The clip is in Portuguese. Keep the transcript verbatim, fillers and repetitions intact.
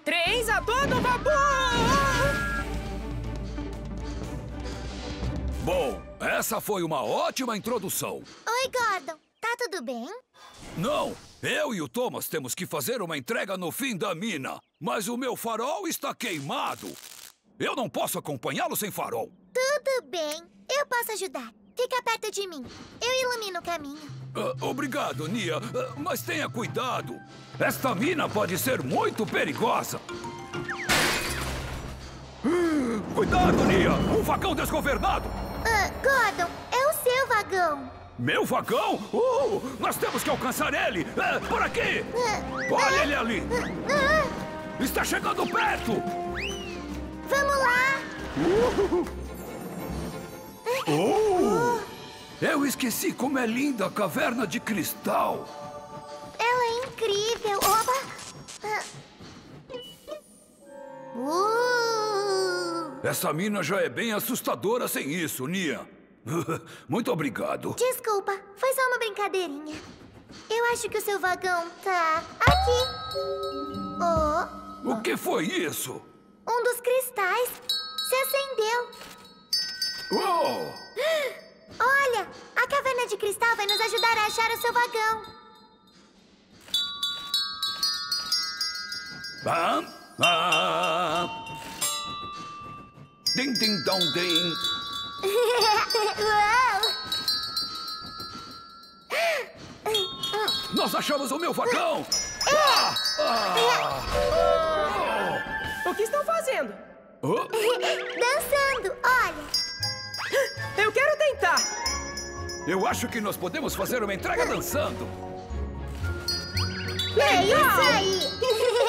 Três a todo vapor! Bom, essa foi uma ótima introdução. Oi, Gordon. Tá tudo bem? Não, eu e o Thomas temos que fazer uma entrega no fim da mina. Mas o meu farol está queimado. Eu não posso acompanhá-lo sem farol. Tudo bem. Eu posso ajudar. Fica perto de mim. Eu ilumino o caminho. Uh, obrigado, Nia. Uh, mas tenha cuidado. Esta mina pode ser muito perigosa. Uh, cuidado, Nia. Um vagão desgovernado. Uh, Gordon, é o seu vagão. Meu vagão? Uh, nós temos que alcançar ele! Uh, por aqui! Uh, Olha uh, ele ali! Uh, Está chegando perto! Vamos lá! Uh, uh, eu esqueci como é linda a caverna de cristal! Ela é incrível! Opa! Uh. Essa mina já é bem assustadora sem isso, Nia. Muito obrigado. Desculpa, foi só uma brincadeirinha. Eu acho que o seu vagão tá aqui. Oh. O que foi isso? Um dos cristais se acendeu. Oh. Olha, a caverna de cristal vai nos ajudar a achar o seu vagão. Ah, ah. Ding, ding, dong, ding. Uau! Nós achamos o meu vagão! Ah! Ah! Oh. O que estão fazendo? Oh. Dançando, olha! Eu quero tentar! Eu acho que nós podemos fazer uma entrega dançando! É isso aí!